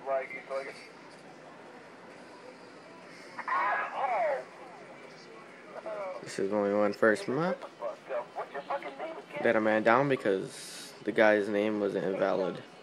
This is only one first map that a man down because the guy's name was invalid.